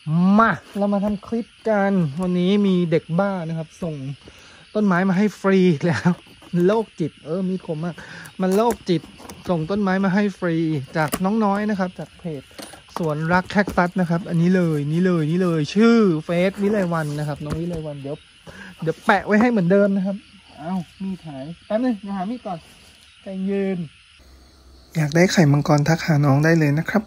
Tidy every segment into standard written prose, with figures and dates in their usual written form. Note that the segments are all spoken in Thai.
มาเรามาทำคลิปกันวันนี้มีเด็กบ้านะครับส่งต้นไม้มาให้ฟรีแล้วโรคจิตมีคมมากมันโรคจิตส่งต้นไม้มาให้ฟรีจากน้องน้อยนะครับจากเพจสวนรักแคคตัสนะครับอันนี้เลยชื่อเฟซวิไลวันนะครับน้องวิไลวันเดี๋ยวแปะไว้ให้เหมือนเดิมนะครับมีดหายแป๊บนึงหามีดก่อนใจเย็นอยากได้ไข่มังกรทักหาน้องได้เลยนะครับ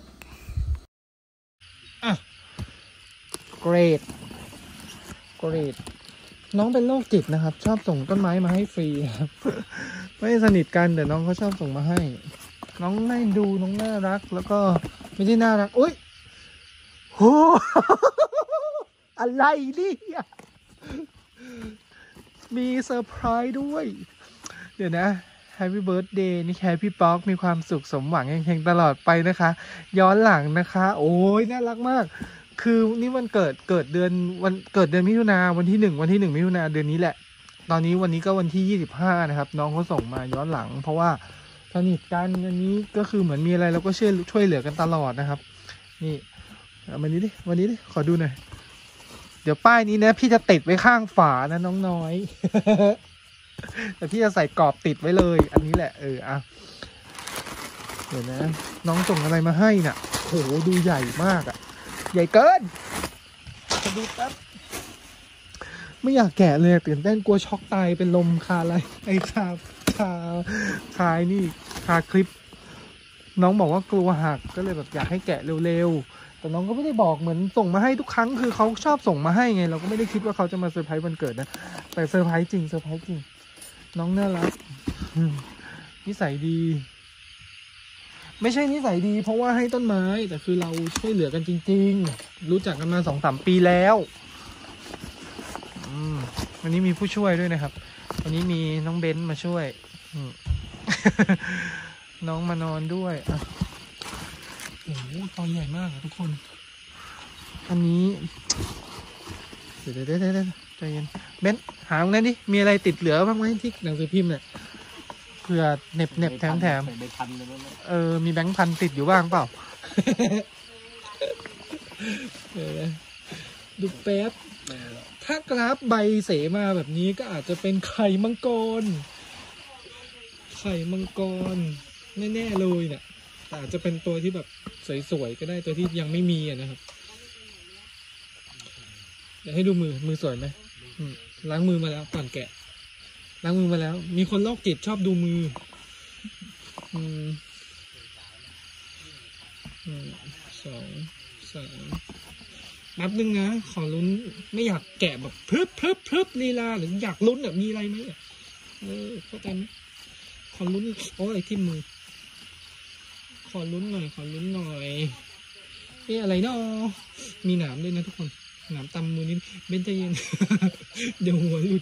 เกรดน้องเป็นโรคจิตนะครับชอบส่งต้นไม้มาให้ฟรีครับ ไม่สนิทกันแต่น้องเขาชอบส่งมาให้น้องน่าดูน้องน่ารักแล้วก็ไม่ใช่น่ารักอุ้ยโห อะไรเนี่ยมีเซอร์ไพรส์ด้วยเดี๋ยวนะHappy Birthday นี่Happyป๊อกมีความสุขสมหวังเฮงๆตลอดไปนะคะย้อนหลังนะคะโอ้ยน่ารักมากคือนี่วันเกิดเดือนมิถุนาวันที่1มิถุนาเดือนนี้แหละตอนนี้วันนี้ก็วันที่25นะครับน้องเขาส่งมาย้อนหลังเพราะว่าสนิทกันอันนี้ก็คือเหมือนมีอะไรเราก็ช่วยเหลือกันตลอดนะครับนี่วันนี้ดิขอดูหน่อยเดี๋ยวป้ายนี้นะพี่จะติดไว้ข้างฝานะน้องน้อยแต่พี่จะใส่กรอบติดไว้เลยอันนี้แหละเดี๋ยวนะน้องส่งอะไรมาให้น่ะโหดูใหญ่มากใหญ่เกินจะดูแป๊บไม่อยากแกะเลยตื่นเต้นกลัวช็อกตายเป็นลมคาอะไรคานี่คาคลิปน้องบอกว่ากลัวหักก็เลยแบบอยากให้แกะเร็วๆแต่น้องก็ไม่ได้บอกเหมือนส่งมาให้ทุกครั้งคือเขาชอบส่งมาให้ไงเราก็ไม่ได้คิดว่าเขาจะมาเซอร์ไพรส์วันเกิดนะแต่เซอร์ไพรส์จริงน้องน่ารักนิสัยดีไม่ใช่นิสัยดีเพราะว่าให้ต้นไม้แต่คือเราช่วยเหลือกันจริงๆรู้จักกันมา 2-3 ปีแล้ววันนี้มีผู้ช่วยด้วยนะครับวันนี้มีน้องเบนซ์มาช่วยน้องมานอนด้วยโอ้โหตอนใหญ่มากทุกคนอันนี้เดี๋ยวใจเย็นเบนซ์หาตรงนั้นดิมีอะไรติดเหลือบ้างไหมที่หนังสือพิมพ์เนี่ยเผื่อเน็บแถมมีแบงค์พันติดอยู่บ้างเปล่า ดูแป๊บถ้ากราฟใบเสมาแบบนี้ก็อาจจะเป็นไข่มังกรแน่ๆเลยเนี่ยแต่อาจจะเป็นตัวที่แบบสวยๆก็ได้ตัวที่ยังไม่มีนะครับเดี๋ยวให้ดูมือสวยไหมล้างมือมาแล้วก่อนแกะล้างมือมาแล้วมีคนโรคจิตชอบดูมือ2 3นับนึงนะขอลุ้นไม่อยากแกะแบบพรึบลีลาหรืออยากลุ้นแบบมีอะไรไหมเข้าใจไหมขอลุ้นโอ้ยที่มือขอลุ้นหน่อยอะไรเนาะมีหนามด้วยนะทุกคนหนามตำมือนิดเบนใจเย็น เดี๋ยวหัวหลุด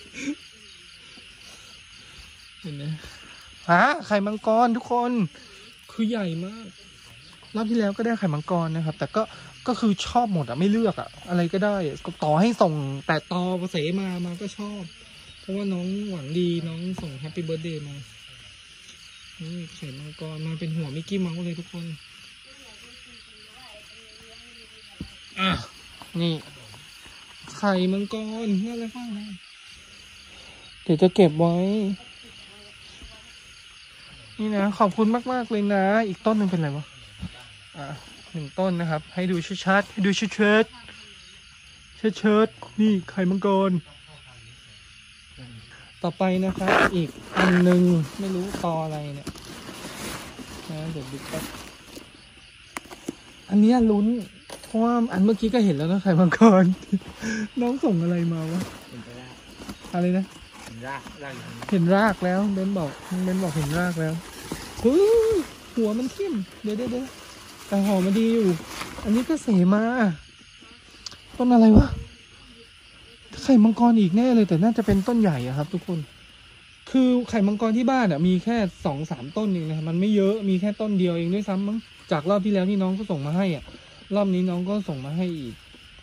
เห็นไหมไข่มังกรทุกคนคือใหญ่มากรอบที่แล้วก็ได้ไข่มังกรนะครับแต่ก็คือชอบหมดไม่เลือกอะไรก็ได้ก็ต่อให้ส่งแต่ตอเสมาก็ชอบเพราะว่าน้องหวังดีน้องส่งแฮปปี้เบิร์ธเดย์มาไข่มังกรมาเป็นหัวมิกกี้เมาส์เลยทุกคนนี่ไข่มังกรน่ารักมากนะเดี๋ยวจะเก็บไว้นี่นะขอบคุณมากเลยนะอีกต้นหนึ่งเป็นไรวะ1 ต้นนะครับให้ดูชัดนี่ไข่มังกรต่อไปนะครับอีกอันหนึ่งไม่รู้ตออะไรเนี่ยนะเดี๋ยวดูครับอันนี้ลุ้นเพราะว่าอันเมื่อกี้ก็เห็นแล้วนะไข่มังกร น้องส่งอะไรมาวะอะไรนะเห็นรากแล้วเบนบอกเห็นรากแล้วหัวมันทิ่มเดี๋ยวแต่หอมมาดีอยู่อันนี้ก็เสมาต้นอะไรวะไข่มังกรอีกแน่เลยแต่น่าจะเป็นต้นใหญ่ครับทุกคนคือไข่มังกรที่บ้านมีแค่ 2-3 ต้นเองนะมันไม่เยอะมีแค่ต้นเดียวเองด้วยซ้ำมั้งจากรอบที่แล้วที่น้องก็ส่งมาให้รอบนี้น้องก็ส่งมาให้อีก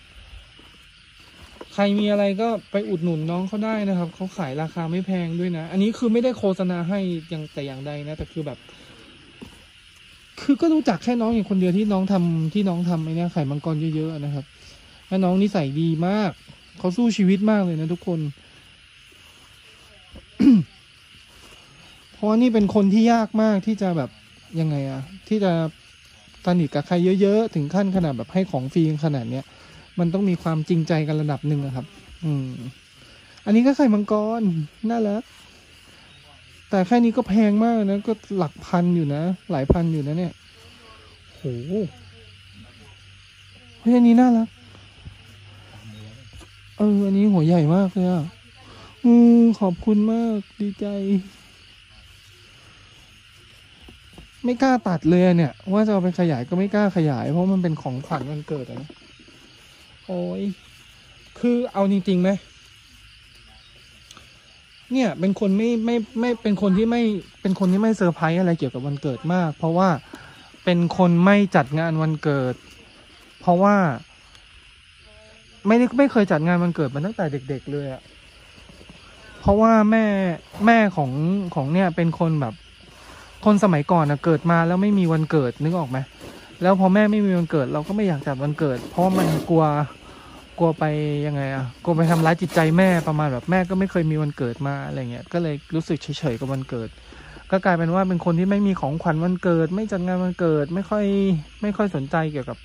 ใครมีอะไรก็ไปอุดหนุนน้องเขาได้นะครับเขาขายราคาไม่แพงด้วยนะอันนี้คือไม่ได้โฆษณาให้แต่อย่างใดนะแต่คือแบบคือก็รู้จักแค่น้องอย่างคนเดียวที่น้องทำไอ้เนี่ยไข่มังกรเยอะๆนะครับและน้องนิสัยดีมากเขาสู้ชีวิตมากเลยนะทุกคน เพราะนี่เป็นคนที่ยากมากที่จะแบบยังไงอะที่จะสนิทกับใครเยอะๆถึงขั้นขนาดแบบให้ของฟรีขนาดเนี้ยมันต้องมีความจริงใจกันระดับหนึ่งอะครับอันนี้ก็ไข่มังกรน่ารักแต่แค่นี้ก็แพงมากนะก็หลักพันอยู่นะหลายพันอยู่นะเนี่ยโหเฮ้ยอันนี้น่ารักอันนี้หัวใหญ่มากเลยอ่ะขอบคุณมากดีใจไม่กล้าตัดเลยเนี่ยว่าจะเอาไปขยายก็ไม่กล้าขยายเพราะมันเป็นของขวัญวันเกิดนะโอ้ยคือเอาจริงๆไหมเนี่ยเป็นคนไม่เป็นคนที่ไม่เซอร์ไพรส์อะไรเกี่ยวกับวันเกิดมากเพราะว่าเป็นคนไม่จัดงานวันเกิดเพราะว่าไม่เคยจัดงานวันเกิดมาตั้งแต่เด็กๆเลยอะเพราะว่าแม่ของเนี่ยเป็นคนแบบคนสมัยก่อนนะเกิดมาแล้วไม่มีวันเกิดนึกออกไหมแล้วพอแม่ไม่มีวันเกิดเราก็ไม่อยากจัดวันเกิดเพราะมันกลัวไปยังไงอะกลัวไปทำร้ายจิตใจแม่ประมาณแบบแม่ก็ไม่เคยมีวันเกิดมาอะไรเงี้ยก็เลยรู้สึกเฉยๆกับวันเกิดก็กลายเป็นว่าเป็นคนที่ไม่มีของขวัญวันเกิดไม่จัดงานวันเกิดไม่ค่อยสนใจเกี่ยวกับ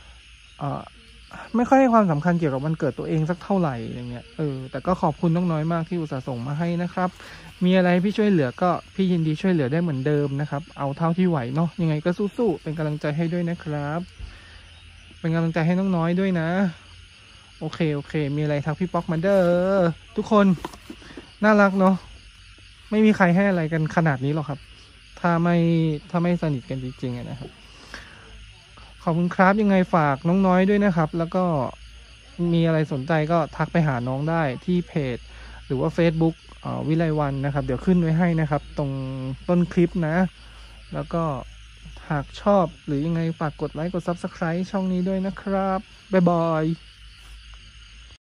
ไม่ค่อยให้ความสำคัญเกี่ยวกับวันเกิดตัวเองสักเท่าไหร่อย่างเงี้ยแต่ก็ขอบคุณน้องน้อยมากที่อุตส่าห์ส่งมาให้นะครับมีอะไรพี่ช่วยเหลือก็พี่ยินดีช่วยเหลือได้เหมือนเดิมนะครับเอาเท่าที่ไหวเนาะยังไงก็สู้ๆเป็นกำลังใจให้ด้วยนะครับเป็นกำลังใจให้น้องน้อยด้วยนะโอเคมีอะไรทักพี่ป๊อกมาเด้อทุกคนน่ารักเนาะไม่มีใครให้อะไรกันขนาดนี้หรอกครับถ้าไม่สนิทกันจริงๆนะครับขอบคุณครับยังไงฝากน้องน้อยด้วยนะครับแล้วก็มีอะไรสนใจก็ทักไปหาน้องได้ที่เพจหรือว่า Facebook วิไลวันนะครับเดี๋ยวขึ้นไว้ให้นะครับตรงต้นคลิปนะแล้วก็หากชอบหรือยังไงฝากกดไลค์กด Subscribe ช่องนี้ด้วยนะครับบ๊ายบาย